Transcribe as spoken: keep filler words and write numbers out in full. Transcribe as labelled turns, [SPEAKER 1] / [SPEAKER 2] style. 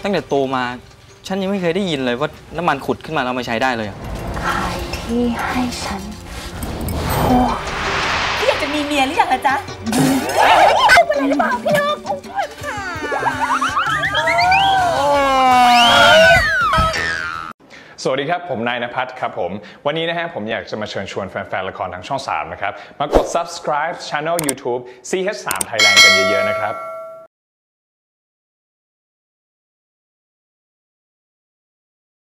[SPEAKER 1] ตั้งแต่โตมาฉันยังไม่เคยได้ยินเลยว่าน้ำมันขุดขึ้นมาแล้วมาใช้ได้เลย
[SPEAKER 2] ใครที่ให้ฉันพวกพี่อยากจะมีเมียหรือยังล่ะจ๊ะเอาไปเลยหรือเปล่าพี่นกโอ้ยค่ะ
[SPEAKER 3] สวัสดีครับผมนายณภัทรครับผมวันนี้นะฮะผมอยากจะมาเชิญชวนแฟนๆละครทางช่องสามนะครับมากด ซับสไครบ์ channel ยูทูบ ซี เอช สาม Thailand กันเยอะๆนะครับ